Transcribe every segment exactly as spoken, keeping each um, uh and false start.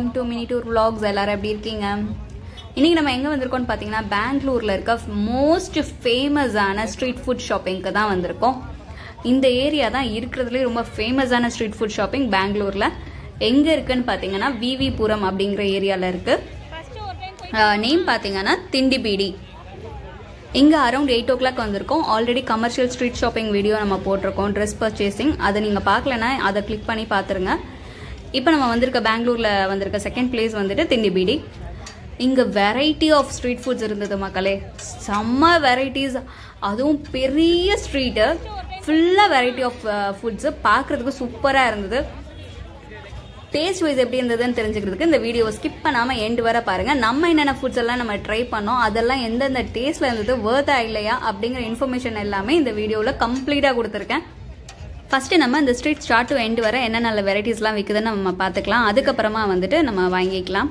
Welcome to mini tour vlogs. எல்லாரும் எப்படி இருக்கீங்க? இன்னைக்கு நம்ம எங்க வந்திருக்கோம்னு பாத்தீங்கன்னா பெங்களூர்ல இருக்க மோஸ்ட் ஃபேமஸான ஸ்ட்ரீட் ஃபுட் ஷாப்பிங்க்கு தான் வந்திருக்கோம். இந்த ஏரியா தான் இருக்கிறதுலே ரொம்ப ஃபேமஸான ஸ்ட்ரீட் ஃபுட் ஷாப்பிங் பெங்களூர்ல. எங்க இருக்குன்னு பாத்தீங்கன்னா விவி புரம் அப்படிங்கிற ஏரியால இருக்கு. நேம் பாத்தீங்கன்னா திண்டி பீடி. இங்க அரௌண்ட் எயிட் ஓ கிளாக் வந்திருக்கோம். Already commercial street shopping video நம்ம போட்டிருக்கோம், ட்ரெஸ் பர்ச்சேசிங். அதை நீங்க பார்க்கலன்னா அதை கிளிக் பண்ணி பாத்துருங்க. இப்போ நம்ம வந்திருக்க பெங்களூர்ல வந்திருக்க செகண்ட் பிளேஸ் வந்துட்டு திண்டி பீடி. இங்க வெரைட்டி ஆஃப் ஸ்ட்ரீட் ஃபுட்ஸ் இருந்தது மக்களே, செம்ம வெரைட்டிஸ். அதுவும் பெரிய ஸ்ட்ரீட்டு ஃபுல்லா வெரைட்டி ஆஃப் ஃபுட்ஸ், பார்க்கறதுக்கு சூப்பரா இருந்தது. டேஸ்ட் வைஸ் எப்படி இருந்ததுன்னு தெரிஞ்சுக்கிறதுக்கு இந்த வீடியோவை ஸ்கிப் பண்ணாம எண்டு வர பாருங்க. நம்ம என்னென்ன ஃபுட்ஸ் எல்லாம் நம்ம ட்ரை பண்ணோம், அதெல்லாம் எந்தெந்த டேஸ்ட்ல இருந்தது, வர்த்தா இல்லையா அப்படிங்கிற இன்ஃபர்மேஷன் எல்லாமே இந்த வீடியோவில் கம்ப்ளீட்டா கொடுத்துருக்கேன். ஃபர்ஸ்ட் நம்ம இந்த ஸ்ட்ரீட் ஸ்டார்ட் டு எண்ட் வர என்ன நல்ல வெரைட்டிஸ்லாம் விற்குதுன்னு நம்ம பார்த்துக்கலாம். அதுக்கப்புறமா வந்துட்டு நம்ம வாங்கிக்கலாம்.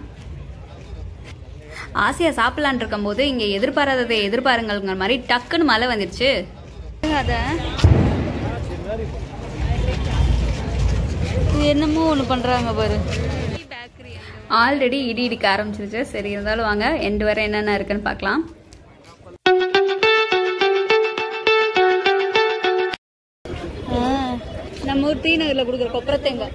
ஆசையா சாப்பிடலான் இருக்கும் போது இங்க எதிர்பாராததை எதிர்பாருங்கிற மாதிரி டக்குன்னு மழை வந்துருச்சு. அத என்னமோ ஒண்ணு பண்றாங்க பாரு. ஆல்ரெடி இடி இடிக்க ஆரம்பிச்சிருச்சு. சரி இருந்தாலும் வாங்க எண்டு வரை என்னென்ன இருக்குன்னு பார்க்கலாம். நம்ம ஊர் தீ நகர்ல கொடுக்குற கொப்பரை தேங்காய்.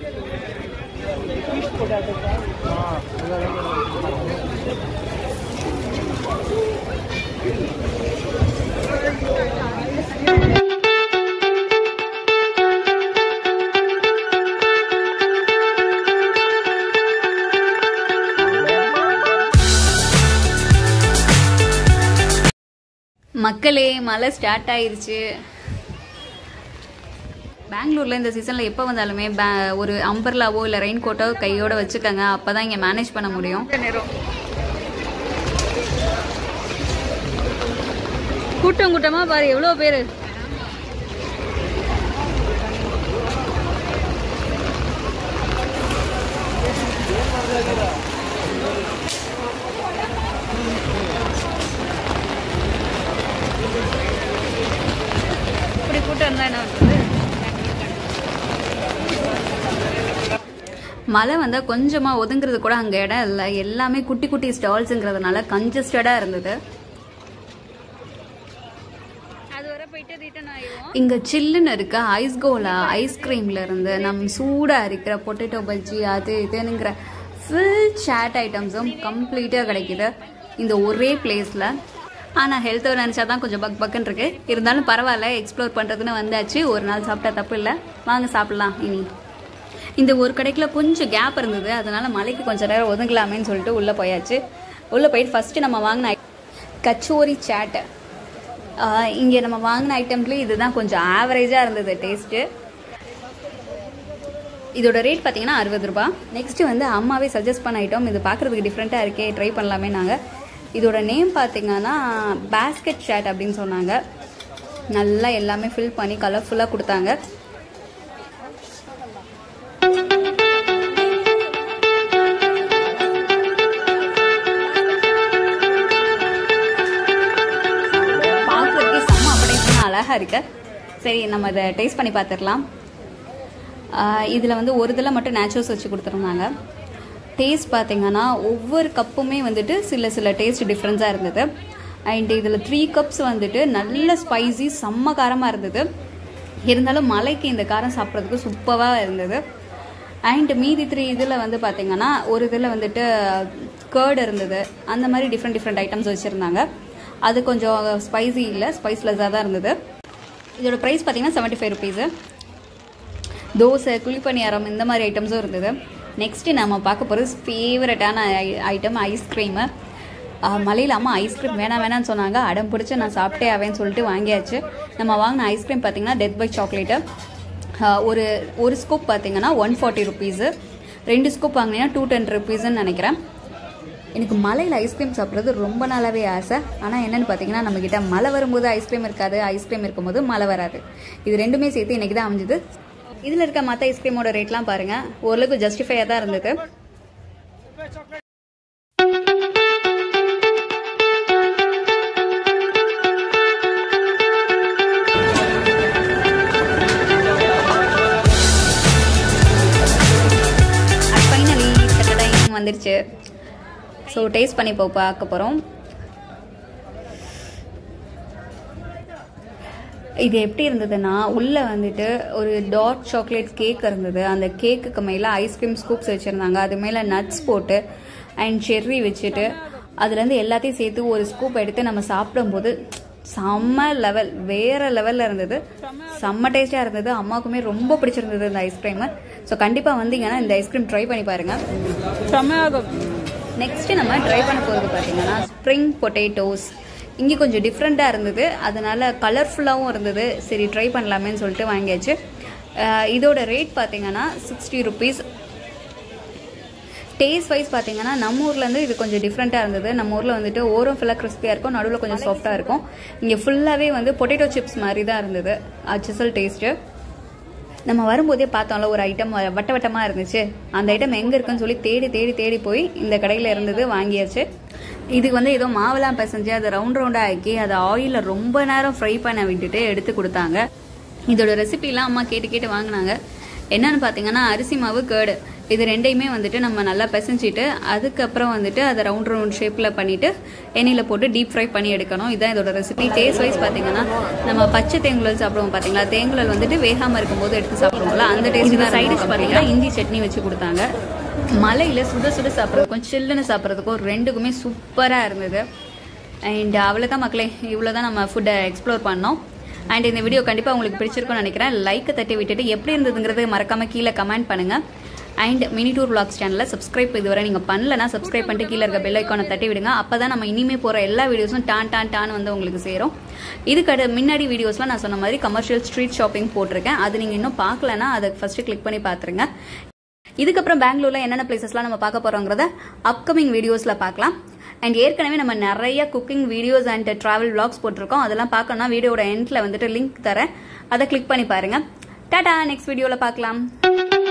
மக்களே மழை ஸ்டார்ட் ஆயிருச்சு. பெங்களூர்ல இந்த சீசன்ல எப்போ வந்தாலுமே ஒரு அம்பர்லாவோ இல்லை ரெயின் கோட்டோ கையோட வச்சுக்கோங்க, அப்பதான் இங்க மேனேஜ் பண்ண முடியும். கூட்டம் கூட்டமா பாரு எவ்வளவு பேரு. இப்படி கூட்டம் இருந்தா என்ன பண்றது? மழை வந்தா கொஞ்சமா ஒதுங்கிறது கூட அங்க இடம் இல்லை. எல்லாமே குட்டி குட்டி ஸ்டால்ஸ்ங்கிறதுனால கன்ஜஸ்டடா இருந்தது. இங்க சில்லுன்னு இருக்க ஐஸ் கோலா ஐஸ்கிரீம்ல இருந்து நம்ம சூடா இருக்கிற பொட்டேட்டோ பஜ்ஜி அது இதுங்கிற ஃபுல் சாட் ஐட்டம்ஸும் கம்ப்ளீட்டா கிடைக்குது இந்த ஒரே பிளேஸ்ல. ஆனா ஹெல்த்தை நினைச்சாதான் கொஞ்சம் பக் பக்குன்னு இருக்கு. இருந்தாலும் பரவாயில்ல, எக்ஸ்ப்ளோர் பண்றதுன்னு வந்தாச்சு. ஒரு நாள் சாப்பிட்டா தப்பு இல்லை, வாங்க சாப்பிடலாம். இனி இந்த ஒரு கடைக்குள்ள கொஞ்சம் கேப் இருந்தது, அதனால மலைக்கு கொஞ்சம் நேரம் ஒதுங்கலாமேன்னு சொல்லிட்டு உள்ள போயாச்சு. உள்ள போயிட்டு ஃபர்ஸ்ட் நம்ம வாங்கின கச்சோரி சாட். இங்கே நம்ம வாங்கின ஐட்டம்ஸ்லேயே இதுதான் கொஞ்சம் ஆவரேஜாக இருந்தது டேஸ்ட்டு. இதோட ரேட் பார்த்தீங்கன்னா அறுபது ரூபா. நெக்ஸ்ட்டு வந்து அம்மாவே சஜஸ்ட் பண்ண ஐட்டம், இது பார்க்குறதுக்கு டிஃப்ரெண்ட்டாக இருக்கே, ட்ரை பண்ணலாமே நாங்கள். இதோட நேம் பார்த்தீங்கன்னா பேஸ்கெட் சாட் அப்படின்னு சொன்னாங்க. நல்லா எல்லாமே ஃபில் பண்ணி கலர்ஃபுல்லாக கொடுத்தாங்க. அழகா இருக்கு. சரி நம்ம இதை டேஸ்ட் பண்ணி பார்த்துடலாம். இதில் வந்து ஒரு இதில் மட்டும் நேச்சுரல்ஸ் வச்சு கொடுத்துருந்தாங்க. டேஸ்ட் பார்த்தீங்கன்னா ஒவ்வொரு கப்புமே வந்துட்டு சில சில டேஸ்ட் டிஃப்ரென்ஸாக இருந்தது. அண்ட் இதில் த்ரீ கப்ஸ் வந்துட்டு நல்ல ஸ்பைசி செம்ம காரமாக இருந்தது. இருந்தாலும் மலைக்கு இந்த காரம் சாப்பிட்றதுக்கு சூப்பராக இருந்தது. அண்ட் மீதி த்ரீ இதில் வந்து பார்த்தீங்கன்னா ஒரு இதில் வந்துட்டு கர்டு இருந்தது. அந்த மாதிரி டிஃப்ரெண்ட் டிஃப்ரெண்ட் ஐட்டம்ஸ் வச்சுருந்தாங்க. அது கொஞ்சம் ஸ்பைசி இல்லை, ஸ்பைஸ்லெஸ்ஸாக தான் இருந்தது. இதோட ப்ரைஸ் பார்த்தீங்கன்னா seventy five rupees. Dosa kuzhipaniyaram இந்த மாதிரி ஐட்டம்ஸும் இருந்தது. நெக்ஸ்ட்டு நம்ம பார்க்க போகிறது ஃபேவரட்டான ஐட்டம் ஐஸ்கிரீமு. மலையில் அம்மா ஐஸ்கிரீம் வேணாம் வேணான்னு சொன்னாங்க. அடம் பிடிச்சி நான் சாப்பிட்டே ஆவேன்னு சொல்லிட்டு வாங்கியாச்சு. நம்ம வாங்கின ஐஸ்கிரீம் பார்த்தீங்கன்னா டெத் பை சாக்லேட்டு. ஒரு ஒரு ஸ்கூப் பார்த்தீங்கன்னா ஒன் ஃபார்ட்டி ருபீஸு. ரெண்டு ஸ்கூப் வாங்கினீங்கன்னா டூ டென் ருபீஸுன்னு நினைக்கிறேன். எனக்கு மலையில் ஐஸ்கிரீம் சாப்பிட்றது ரொம்ப நாளாகவே ஆசை. ஆனால் என்னென்னு பார்த்தீங்கன்னா நம்மக்கிட்ட மழை வரும்போது ஐஸ்கிரீம் இருக்காது, ஐஸ்கிரீம் இருக்கும்போது மழை வராது. இது ரெண்டுமே சேர்த்து இன்றைக்கி தான் அமைஞ்சுது. இதில் இருக்க மற்ற ஐஸ்கிரீமோட ரேட்லாம் பாருங்கள், ஓரளவுக்கு ஜஸ்டிஃபையாக தான் இருந்தது. வந்துருச்சு. ஸோ டேஸ்ட் பண்ணி போ பார்க்க போகிறோம். இது எப்படி இருந்ததுன்னா உள்ளே வந்துட்டு ஒரு டார்க் சாக்லேட் கேக் இருந்தது. அந்த கேக்குக்கு மேலே ஐஸ்கிரீம் ஸ்கூப்ஸ் வச்சுருந்தாங்க. அது மேலே நட்ஸ் போட்டு அண்ட் செர்ரி வச்சுட்டு அதுலேருந்து எல்லாத்தையும் சேர்த்து ஒரு ஸ்கூப் எடுத்து நம்ம சாப்பிடும்போது செம்ம லெவல், வேறு லெவலில் இருந்தது. செம்ம டேஸ்ட்டாக இருந்தது. அம்மாவுக்குமே ரொம்ப பிடிச்சிருந்தது இந்த ஐஸ்கிரீமு. ஸோ கண்டிப்பாக வந்தீங்கன்னா இந்த ஐஸ்கிரீம் ட்ரை பண்ணி பாருங்கள், செம்மையாகும். நெக்ஸ்ட்டு நம்ம ட்ரை பண்ண போகிறது பார்த்தீங்கன்னா ஸ்ப்ரிங் பொட்டேட்டோஸ். இங்கே கொஞ்சம் டிஃப்ரெண்ட்டாக இருந்தது, அதனால் கலர்ஃபுல்லாகவும் இருந்தது. சரி ட்ரை பண்ணலாமேன்னு சொல்லிட்டு வாங்கியாச்சு. இதோட ரேட் பார்த்தீங்கன்னா சிக்ஸ்டி ருபீஸ். டேஸ்ட் வைஸ் பார்த்தீங்கன்னா நம்ம ஊர்லேருந்து இது கொஞ்சம் டிஃப்ரெண்ட்டாக இருந்தது. நம்ம ஊரில் வந்துட்டு ஓரம் ஃபுல்லாக கிறிஸ்பியாக இருக்கும், நடுவில் கொஞ்சம் சாஃப்டாக இருக்கும். இங்கே ஃபுல்லாகவே வந்து பொட்டேட்டோ சிப்ஸ் மாதிரி தான் இருந்தது அச்சல் டேஸ்ட்டு. நம்ம வரும்போதே பார்த்தோம்ல ஒரு ஐட்டம் வட்ட வட்டமாக இருந்துச்சு, அந்த ஐட்டம் எங்கே இருக்குன்னு சொல்லி தேடி தேடி தேடி போய் இந்த கடையில் இருந்தது, வாங்கியாச்சு. இதுக்கு வந்து ஏதோ மாவெல்லாம் பிசைஞ்சு அதை ரவுண்ட் ரவுண்டாக ஆக்கி அதை ஆயிலில் ரொம்ப நேரம் ஃப்ரை பண்ண விட்டுட்டு எடுத்து கொடுத்தாங்க. இதோட ரெசிபிலாம் அம்மா கேட்டு கேட்டு வாங்கினாங்க. என்னன்னு பார்த்தீங்கன்னா அரிசி மாவு கேர்டு இது ரெண்டையுமே வந்துட்டு நம்ம நல்லா பிசைஞ்சிட்டு அதுக்கப்புறம் வந்துட்டு அதை ரவுண்ட் ரவுண்ட் ஷேப்பில் பண்ணிவிட்டு எண்ணெயில் போட்டு டீப் ஃப்ரை பண்ணி எடுக்கணும். இதுதான் இதோட ரெசிபி. டேஸ்ட் வைஸ் பார்த்தீங்கன்னா நம்ம பச்சை தேங்குழல் சாப்பிடுவோம் பார்த்தீங்களா, தேங்குழல் வந்துட்டு வேகாமல் இருக்கும்போது எடுத்து சாப்பிடுவோம்ல, அந்த டேஸ்ட் தான். சைட் டிஷ் பார்த்தீங்கன்னா இஞ்சி சட்னி வச்சு கொடுத்தாங்க. மலையில் சுட சுட சாப்பிட்றதுக்கும் சில்லுன்னு சாப்பிட்றதுக்கும் ரெண்டுக்குமே சூப்பராக இருந்தது. அண்ட் அவ்வளோதான் மக்களே, இவ்வளோ தான் நம்ம ஃபுட்டை எக்ஸ்ப்ளோர் பண்ணோம். அண்ட் இந்த வீடியோ கண்டிப்பாக உங்களுக்கு பிடிச்சிருக்கும்னு நினைக்கிறேன். லைக்கை தட்டி விட்டுட்டு எப்படி இருந்ததுங்கிறது மறக்காமல் கீழே கமெண்ட் பண்ணுங்கள். அண்ட் மினி டூர் விளாக்ஸ் சேனலில் சப்ஸ்கிரைப் இதுவரை நீங்கள் பண்ணலன்னா சப்ஸ்கிரைப் பண்ணிட்டு கீழே இருக்க பெல் ஐக்கானை தட்டி விடுங்க. அப்போ தான் நம்ம இனிமேல் போகிற எல்லா வீடியோஸும் டான் டான் டான் வந்து உங்களுக்கு சேரும். இதுக்கு முன்னாடி வீடியோஸ்லாம் நான் சொன்ன மாதிரி கமர்ஷியல் ஸ்ட்ரீட் ஷாப்பிங் போட்டிருக்கேன். அது நீங்கள் இன்னும் பார்க்கலன்னா அதை ஃபஸ்ட்டு கிளிக் பண்ணி பார்த்துருங்க. இதுக்கப்புறம் பெங்களூரில் என்னென்ன பிளேசஸ்லாம் நம்ம பார்க்க போகிறோங்கிறத அப்கமிங் வீடியோஸில் பார்க்கலாம். அண்ட் ஏற்கனவே நம்ம நிறைய cooking videos and travel vlogs போட்டிருக்கோம். அதெல்லாம் பார்க்கணும்னா வீடியோட எண்டில் வந்துட்டு லிங்க் தரேன், அதை கிளிக் பண்ணி பாருங்கள். டாடா, நெக்ஸ்ட் வீடியோவில் பார்க்கலாம்.